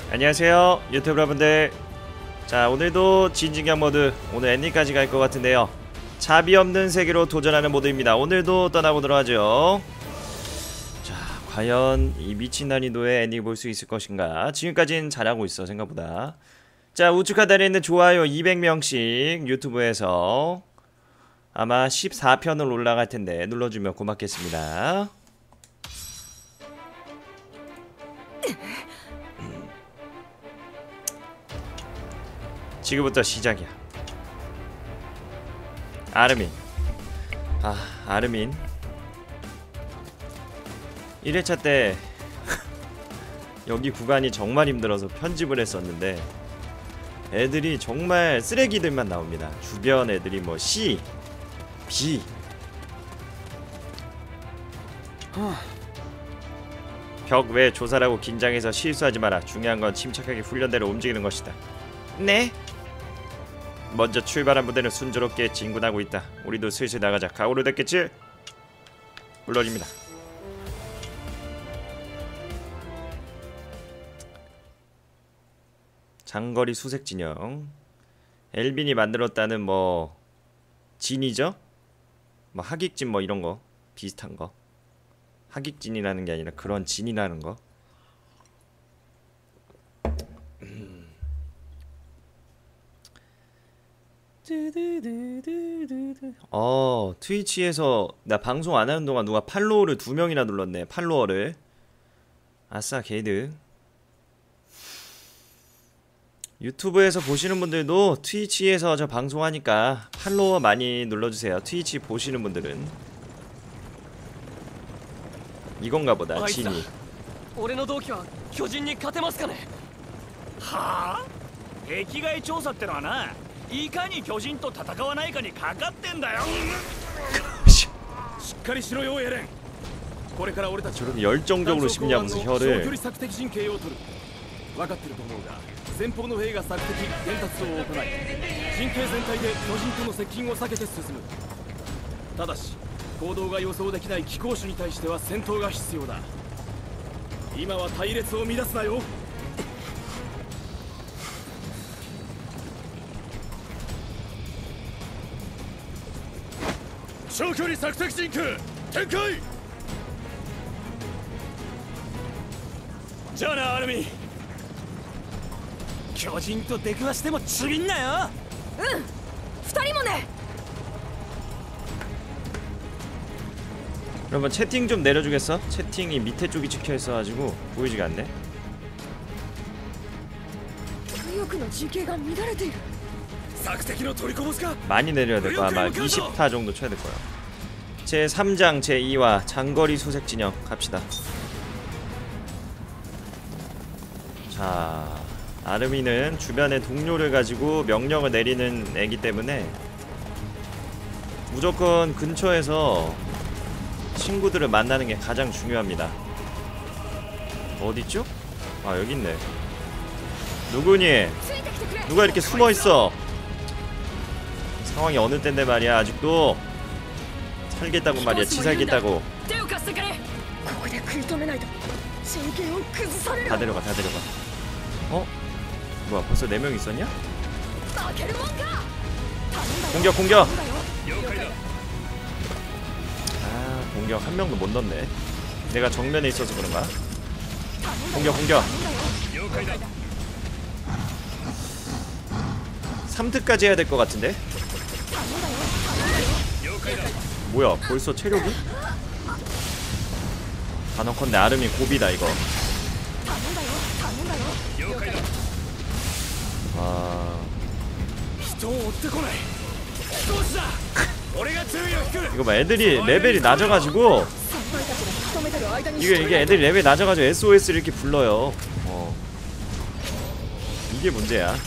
안녕하세요 유튜브 여러분들. 자, 오늘도 진진경 모드, 오늘 엔딩까지 갈 것 같은데요. 자비 없는 세계로 도전하는 모드입니다. 오늘도 떠나보도록 하죠. 자, 과연 이 미친 난이도의 엔딩 볼 수 있을 것인가. 지금까지는 잘하고 있어 생각보다. 자, 우측 하단에 있는 좋아요 200명씩 유튜브에서 아마 14편을 올라갈 텐데 눌러주면 고맙겠습니다. 지금부터 시작이야. 아르민. 아르민 1회차 때 여기 구간이 정말 힘들어서 편집을 했었는데 애들이 정말 쓰레기들만 나옵니다. 주변 애들이 뭐 C, B. 벽 외 조사라고 긴장해서 실수하지 마라. 중요한 건 침착하게 훈련대로 움직이는 것이다. 네? 먼저 출발한 부대는 순조롭게 진군하고 있다. 우리도 슬슬 나가자. 각오로 됐겠지? 물론입니다. 장거리 수색 진영. 엘빈이 만들었다는 뭐 진이죠? 뭐 하객진 뭐 이런 거 비슷한 거. 하객진이라는 게 아니라 그런 진이라는 거. 트위치에서 나 방송 안 하는 동안 누가 팔로워를 2명이나 눌렀네. 팔로워를. 아싸 게이드. 유튜브에서 보시는 분들도 트위치에서 저 방송하니까 팔로워 많이 눌러주세요. 트위치 보시는 분들은. 이건가 보다. 진이. 俺の同期は巨人に勝てますかね。はあ？壁外調査ってのはないかに巨人と戦わないかにかかってんだよ。しっかりしろよエレン。これから俺たち 저렇게 열정적으로 씹냐면서 혀를. 長距離索敵陣形を取る。分かってると思うが、前方の兵が索敵伝達を行い、陣形全体で巨人との接近を避けて進む。ただし行動が予想できない機構種に対しては戦闘が必要だ。今は隊列を乱すなよ。長距離索敵陣形展開。じゃあなアルミン。巨人と出くわしてもちびんなよ。2人もね。 여러분 채팅 좀 내려주겠어? 채팅이 밑에 쪽이 찍혀있어가지고 보이지가 않네. 많이 내려야 될 거야. 아마 20타 정도 쳐야 될 거야. 제 3장 제 2화 장거리 수색 진영 갑시다. 자, 아르미는 주변의 동료를 가지고 명령을 내리는 애기 때문에 무조건 근처에서 친구들을 만나는 게 가장 중요합니다. 어딨죠? 아, 여기 있네. 누구니? 누가 이렇게 숨어있어? 상황이 어느 때인데 말이야. 아직도 살겠다고 말이야. 지살겠다고. 다 데려가, 다 데려가. 어? 뭐야, 벌써 4명 있었냐? 공격, 공격! 공격 1명도 못 넣네. 내가 정면에 있어서 그런가? 공격, 공격! 3특까지 해야 될 것 같은데? 뭐야, 벌써 체력이? 단언컨대 아름이 고비다 이거. 이거 봐, 애들이 레벨이 낮아가지고 이게 애들이 레벨이 낮아가지고 SOS를 이렇게 불러요. 이게 문제야.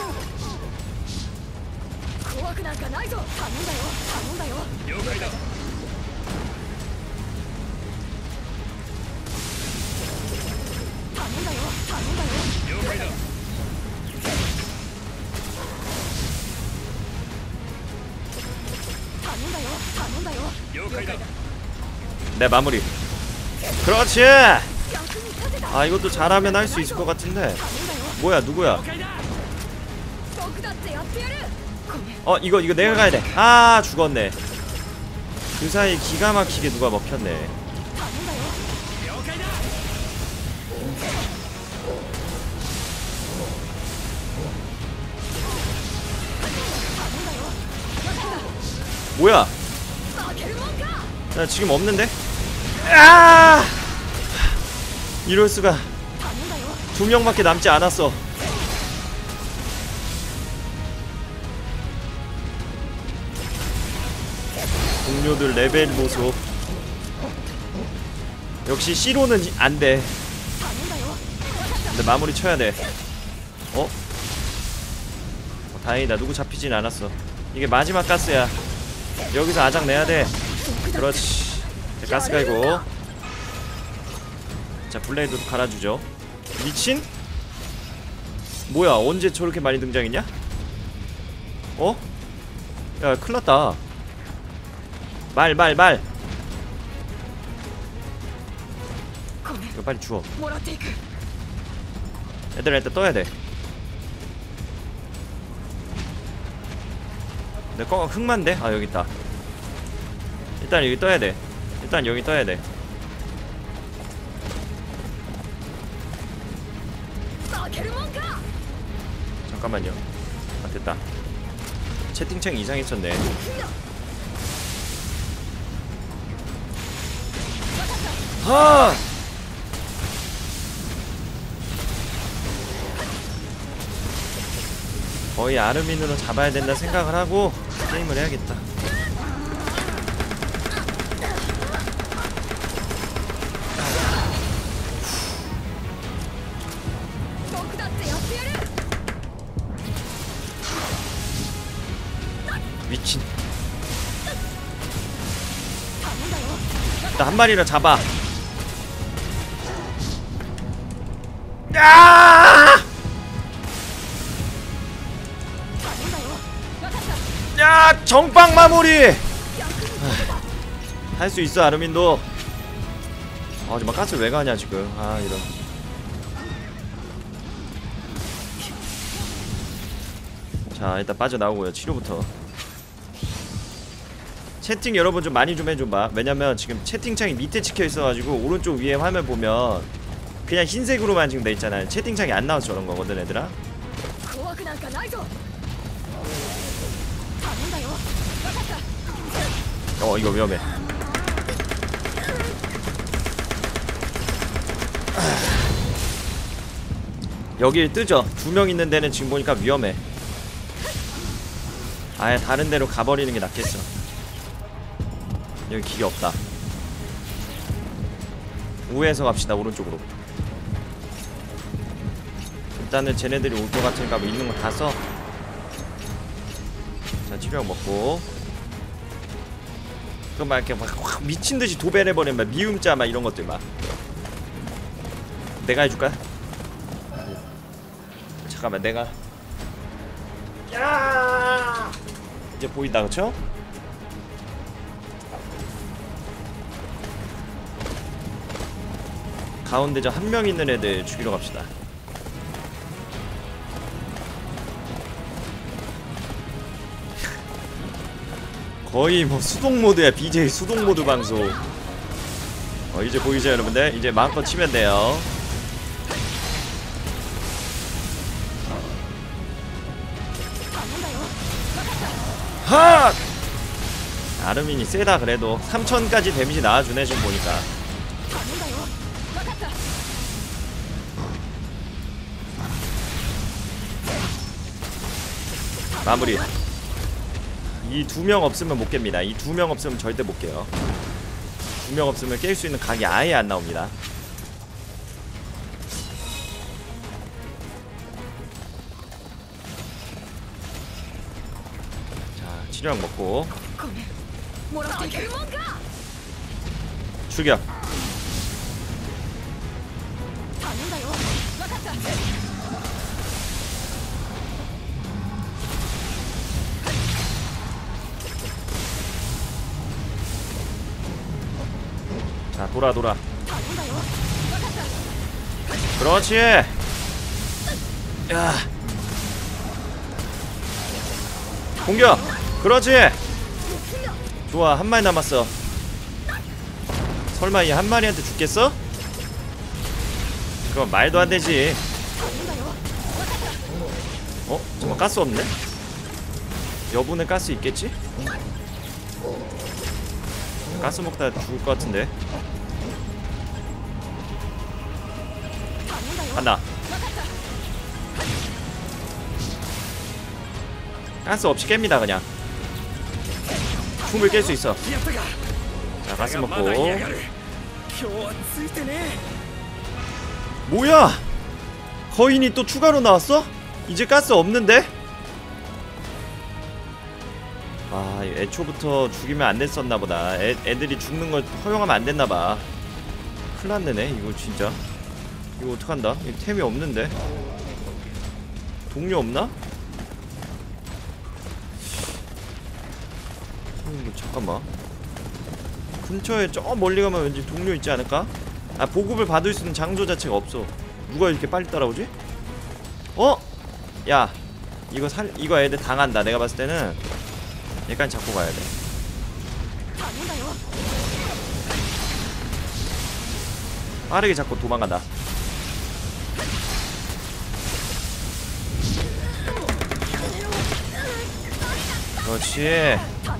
네, 마무리. 그렇지. 아, 이것도 잘하면 할 수 있을 것 같은데. 뭐야 누구야? 僕だってやってやる。ごめん。 이거 내가 가야 돼. 아 죽었네. 그 사이 기가 막히게 누가 먹혔네. 頼んだよ。 뭐야? 負けるもんか。 나 지금 없는데? 아! 이럴 수가. 頼んだよ。 두 명밖에 남지 않았어. 동료들 레벨 보소. 역시 C로는 안 돼. 頼んだよ。 근데 마무리 쳐야 돼. 다행이다. 누구 잡히진 않았어. 이게 마지막 가스야. 여기서 아작 내야 돼. 그렇지. 자, 가스 깔고. 자, 블레이드도 갈아주죠. 미친? 뭐야, 언제 저렇게 많이 등장했냐? 야, 큰일났다. 말. ごめん。 이거 빨리 주워. もらっていく。 얘들아, 일단 떠야 돼. 내 거가 흑만데? 아, 여기 있다. 일단 여기 떠야 돼. 일단 여기 떠야 돼. 負けるもんか。 잠깐만요. 아, 됐다. 채팅창 이상했었네. 하! 거의 아르민으로 잡아야 된다 생각을 하고 게임을 해야겠다. 미친. 일단 한 마리를 잡아. 야! 야, 정빵 마무리. 할 수 있어, 아르민도. 정말 가스 왜 가냐 지금. 이런. 자, 일단 빠져나오고요. 치료부터. 채팅 여러분 좀 많이 좀 해줘봐. 왜냐면 지금 채팅창이 밑에 찍혀있어가지고 오른쪽 위에 화면 보면 그냥 흰색으로만 지금 돼있잖아요. 채팅창이 안 나와서 저런 거거든, 얘들아. 이거 위험해. 여기 뜨죠? 2명 있는 데는 지금 보니까 위험해. 아예 다른 데로 가버리는 게 낫겠어. 여기 길이 없다. 우회해서 갑시다. 오른쪽으로. 일단은 쟤네들이 올 것 같으니까 뭐 있는 거 다 써. 자, 치료약 먹고. 그럼 막 이렇게 확 미친듯이 도배해버리면 막 미음자 막 이런 것들 막. 내가 해줄까? 잠깐만, 내가. 야! 이제 보인다, 그쵸? 가운데 저 한 명 있는 애들 죽이러 갑시다. 거의 뭐 수동 모드야. BJ 수동 모드 방송. 이제 보이죠, 여러분들? 이제 마음껏 치면 돼요. 하! 아르민이 세다. 그래도 3000까지 데미지 나와주네 지금 보니까. 마무리. 이 2명 없으면 못 깹니다. 이 2명 없으면 절대 못 깨요. 2명 없으면 깰 수 있는 각이 아예 안 나옵니다. 자, 치료약 먹고 출격. 자, 돌아. 그렇지. 야. 공격. 그렇지. 좋아, 한 마리 남았어. 설마 이 한 마리한테 죽겠어? 그건 말도 안 되지. 어? 정말 가스 없네? 여분은 가스 있겠지? 가스 먹다 죽을 것 같은데. 간다. 가스 없이 깹니다 그냥. 충분히 깰 수 있어. 자, 가스 먹고. 뭐야? 거인이 또 추가로 나왔어? 이제 가스 없는데? 아, 애초부터 죽이면 안 됐었나보다. 애들이 죽는 걸 허용하면 안 됐나봐. 큰일났네 이거 진짜. 이거 어떡한다? 이 템이 없는데? 동료 없나? 잠깐만. 근처에 저 멀리 가면 왠지 동료 있지 않을까? 아, 보급을 받을 수 있는 장소 자체가 없어. 누가 이렇게 빨리 따라오지? 어? 야, 이거 애들 당한다. 내가 봤을 때는 약간 잡고 가야 돼. 빠르게 잡고 도망간다. 그렇지.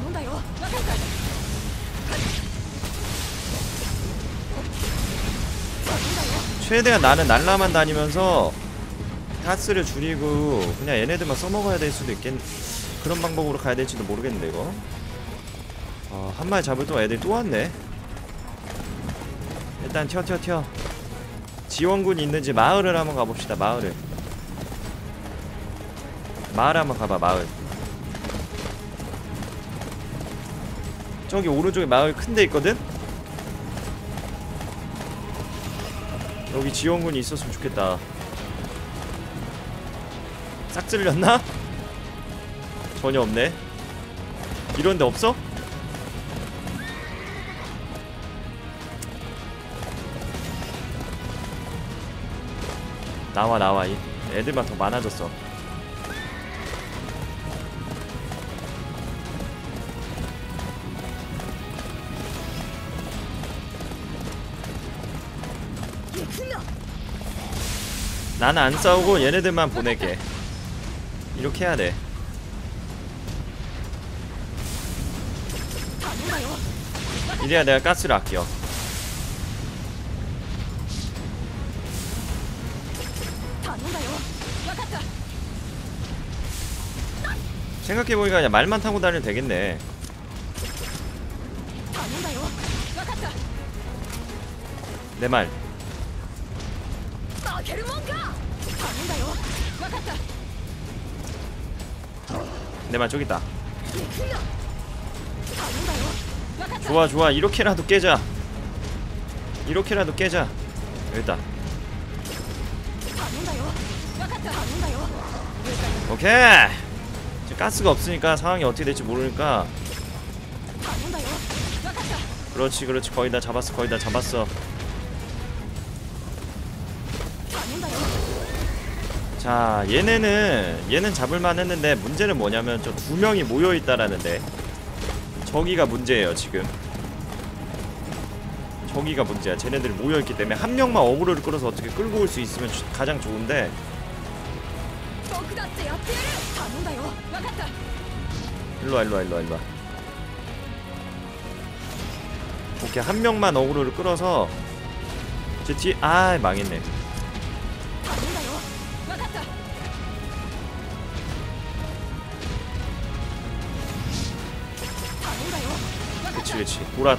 최대한 나는 날라만 다니면서 가스를 줄이고 그냥 얘네들만 써먹어야 될 수도 있겠. 그런 방법으로 가야 될지도 모르겠는데 이거. 한 마리 잡을 동안 애들이 또 왔네. 일단 튀어. 지원군이 있는지 마을을 한번 가봅시다. 마을 한번 가봐. 마을. 저기 오른쪽에 마을 큰 데 있거든? 여기 지원군이 있었으면 좋겠다. 싹 쓸렸나? 전혀 없네. 이런데 없어? 나와. 애들만 더 많아졌어. 나는 안 싸우고 얘네들만 보내게. 이렇게 해야 돼. 이래야 내가 가스를 아껴. 생각해보니까 그냥 말만 타고 다니면 되겠네. 내 말. 내 말 저기 있다. 좋아. 이렇게라도 깨자. 여기 있다. 오케이. 지금 가스가 없으니까 상황이 어떻게 될지 모르니까. 그렇지. 거의 다 잡았어. 자, 얘는 잡을만 했는데 문제는 뭐냐면 저 두 명이 모여있다라는데 저기가 문제예요. 지금 저기가 문제야. 쟤네들이 모여있기 때문에 한 명만 어그로를 끌어서 어떻게 끌고 올 수 있으면 가장 좋은데. 일로와. 오케이, 한 명만 어그로를 끌어서 제 뒤에. 아, 망했네. 그치. 돌아.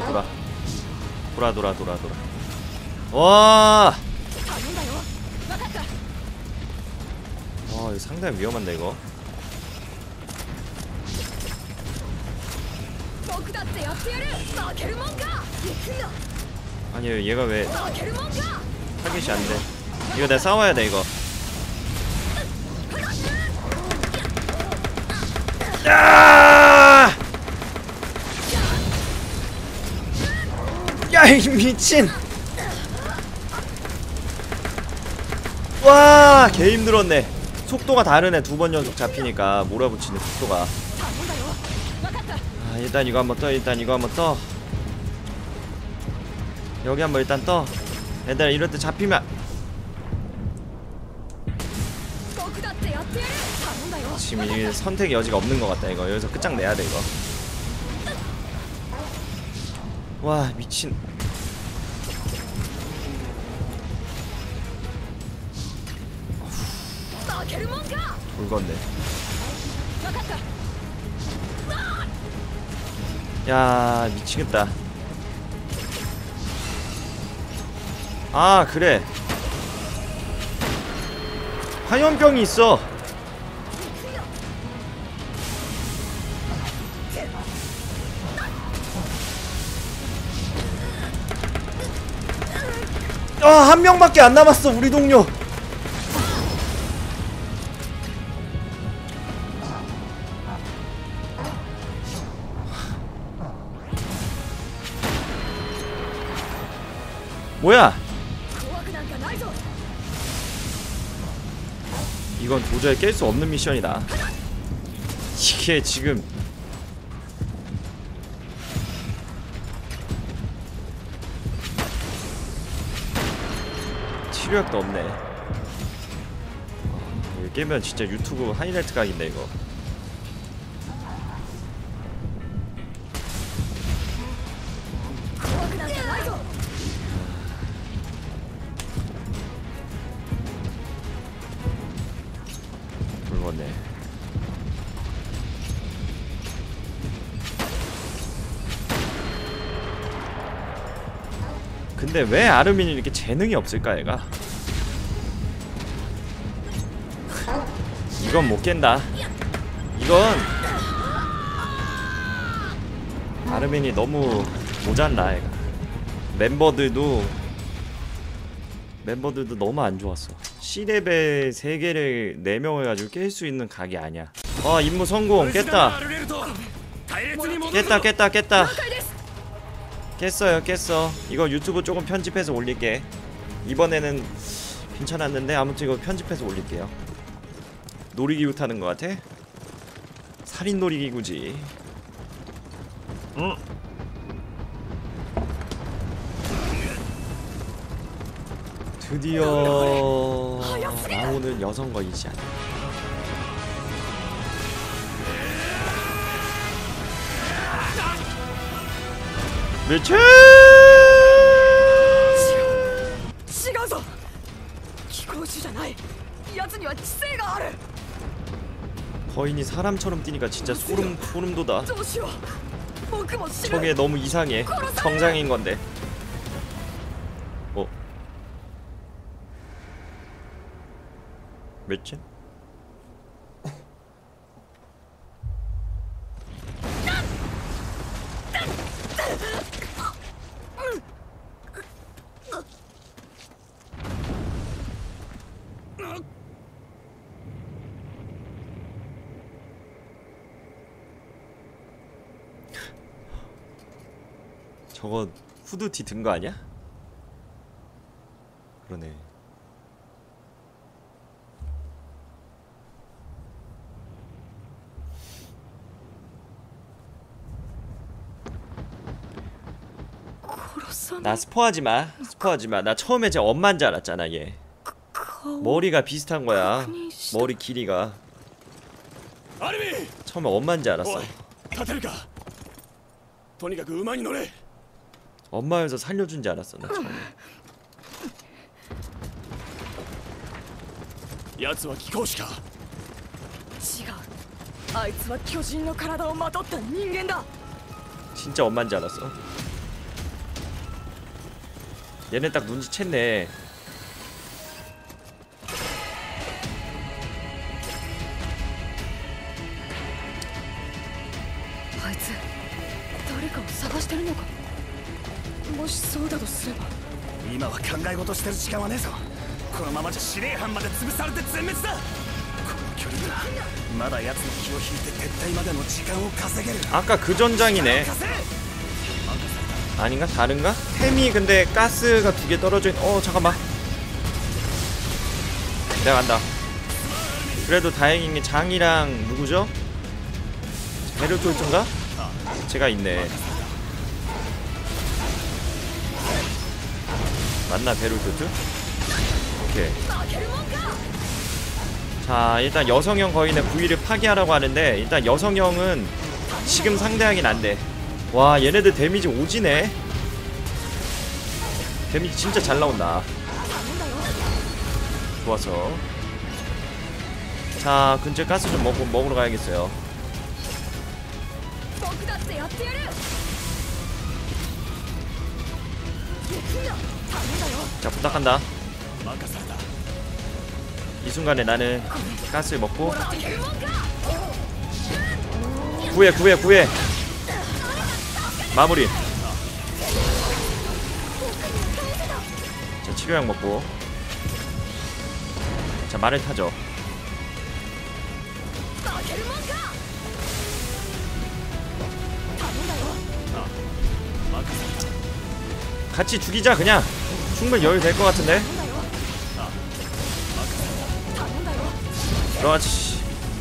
와, 이거 상당히 위험한데 이거. 아니, 얘가 왜 타겟이 안 돼? 이거 내가 싸워야 돼 이거. 야! 야, 이 미친! 와, 개 힘들었네. 속도가 다르네. 두 번 연속 잡히니까 몰아붙이는 속도가. 頼んだよ分かった 아, 일단 이거 한번 떠. 일단 이거 한번 떠. 여기 한번 일단 떠. 얘들아, 이럴 때 잡히면 僕だってやってやる頼んだよ 지금 이 선택의 여지가 없는 것 같다. 이거 여기서 끝장내야 돼 이거. 와, 미친. 負けるもんか 돌건데. 分かった 야, 미치겠다. 아, 그래. 화염병이 있어. 아, 한 명밖에 안 남았어, 우리 동료. 뭐야? 怖くなんかないぞ 이건 도저히 깰 수 없는 미션이다. 이게 지금 치료약도 없네. 이거 깨면 진짜 유튜브 하이라이트 각인데 이거. 불거네. 근데 왜 아르민이 이렇게 재능이 없을까 얘가? 이건 못 깬다. 이건 아르민이 너무 모자라 얘가. 멤버들도 너무 안 좋았어. C레벨 3개를 4명을 가지고 깰 수 있는 각이 아니야. 임무 성공. 깼다. 깼어. 이거 유튜브 조금 편집해서 올릴게. 이번에는 괜찮았는데 아무튼 이거 편집해서 올릴게요. 놀이기구 타는 거 같아? 살인 놀이기구지. 응. 드디어 나오는 여성과 이지 않아. 미친! 違うぞ気候種じゃない奴には知性がある 거인이 사람처럼 뛰니까 진짜 소름 돋아. どうしよう僕も死ぬ 저게 너무 이상해. 정상인 건데. 미친? 저거 후드티 든 거 아니야? 그러네. 나 스포하지마. 나 처음에 제 엄마인 줄 알았잖아 얘. 머리가 비슷한 거야. 머리 길이가. 처음에 엄마인 줄 알았어. 엄마여서 살려준 줄 알았어 나 처음에. 奴は貴公子か違うあいつは巨人の体をまとった人間だ 진짜 엄마인 줄 알았어. 얘네 딱 눈치챘네. あいつ誰かを探してるのかもしそうだとすれば今は考え事してる時間はねえぞこのままじゃ司令班まで潰されて全滅だこの距離ならまだ奴の気を引いて撤退までの時間を稼げる 아까 그 전장이네. 아닌가? 다른가? 템이 근데 가스가 2개 떨어져 있... 잠깐만. 내가 간다. 그래도 다행인 게 장이랑 누구죠? 베르톨트인가? 제가 있네. 맞나 베르톨트? 오케이. 자 일단 여성형 거인의 부위를 파괴하라고 하는데 일단 여성형은 지금 상대하긴 안돼. 와 얘네들 데미지 오지네. 데미지 진짜 잘 나온다. 좋았어. 자 근처에 가스 좀 먹으러 가야겠어요. 자 부탁한다. 이 순간에 나는 가스를 먹고 구해 마무리. 자 치료약 먹고 자 말을 타죠. 같이 죽이자. 그냥 충분히 여유 될 것 같은데. 그렇지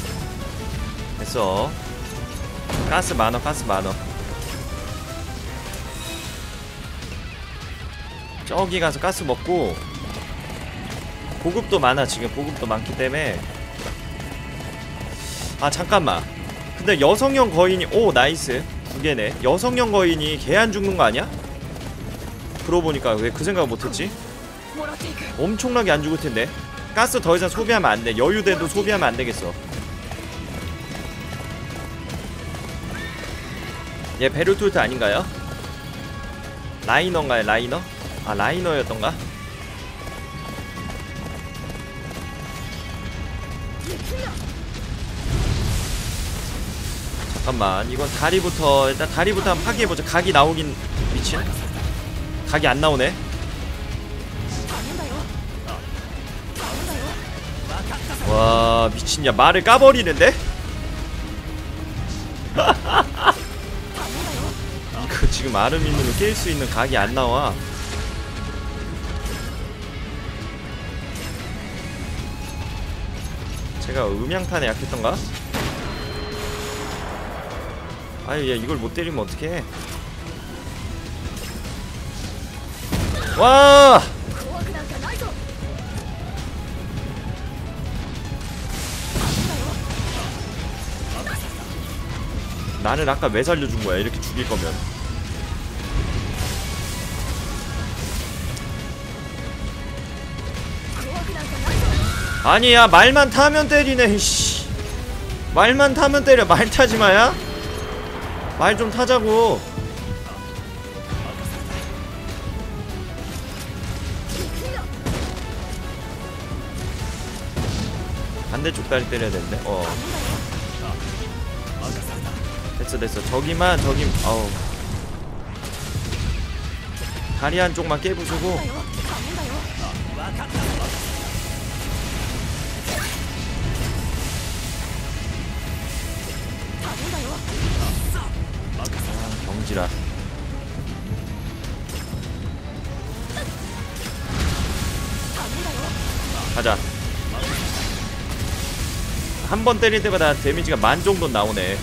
됐어. 가스 많어. 저기 가서 가스 먹고 보급도 많아. 지금 보급도 많기 때문에. 아 잠깐만 근데 여성형 거인이 오 나이스 2개네. 여성형 거인이 걔 안 죽는 거 아니야? 그러고 보니까 왜 그 생각을 못했지? 엄청나게 안 죽을 텐데. 가스 더 이상 소비하면 안 돼. 여유돼도 소비하면 안 되겠어. 얘 베르톨트 아닌가요? 라이너인가요? 라이너? 아 라이너였던가? 잠깐만 이건 다리부터 일단 다리부터 한번 파괴해보자. 각이 나오긴 미친. 각이 안 나오네. 와 미친. 야 말을 까버리는데? 이거 지금 아르민으로 깰 수 있는 각이 안 나와. 제가 음양탄에 약했던가? 아유 야 이걸 못 때리면 어떡해. 와! 나는 아까 왜 살려준 거야? 이렇게 죽일 거면. 아니야 말만 타면 때리네. 씨. 말만 타면 때려. 말 타지 마야. 말 좀 타자고. 반대쪽 다리 때려야 되는데. 됐어. 저기만 어우. 다리 한쪽만 깨부수고. 경지라. 가자. 한 번 때릴 때마다 데미지가 10,000 정도 나오네.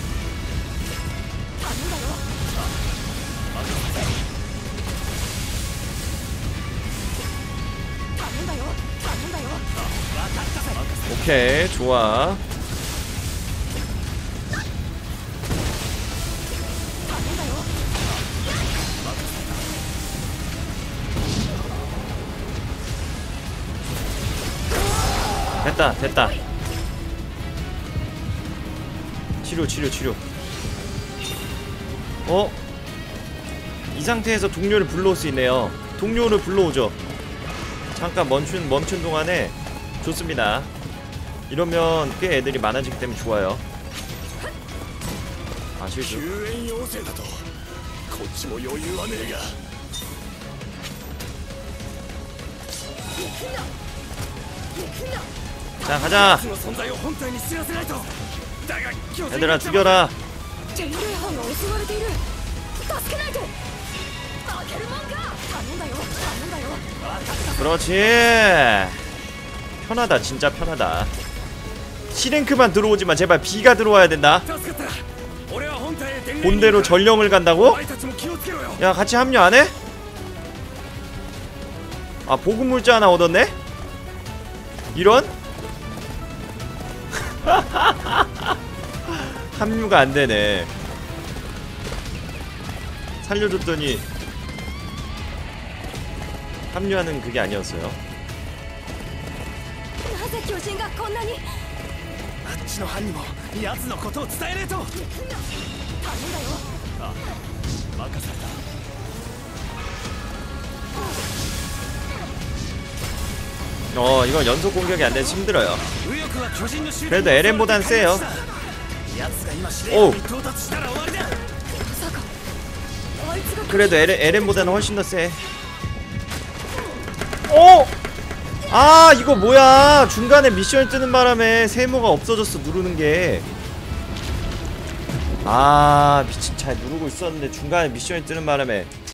오케이 좋아. 됐다. 치료. 이 상태에서 동료를 불러올 수 있네요. 동료를 불러오죠. 잠깐 멈춘 동안에. 좋습니다. 이러면 꽤 애들이 많아지기 때문에 좋아요. 아 실수. 자 가자. 얘들아 죽여라. 그렇지. 편하다. 진짜 편하다. C랭크만 들어오지만 제발 B가 들어와야 된다. 助かった俺は本体へ電源 본대로 전령을 お 간다고? 前たちも気をつけろよ 야 같이 합류 안 해? 아 보급물자 하나 얻었네? 이런? 합류가 안 되네. 살려줬더니 합류하는 그게 아니었어요. なぜ巨人がこんなに。 あっちの班にも奴のことを伝えねえと頼んだよ。 あ任された 이건 연속 공격이 안 돼서 힘들어요. 右翼は巨人の集団 그래도 LM보단 세요. 奴が今司令官に到達したら終わりだまさかあいつが。 그래도 LM보다는 훨씬 더 세. 오! 아 이거 뭐야. 중간에 미션이 뜨는 바람에 세모가 없어졌어. 누르는 게. 아 미친. 잘 누르고 있었는데 중간에 미션이 뜨는 바람에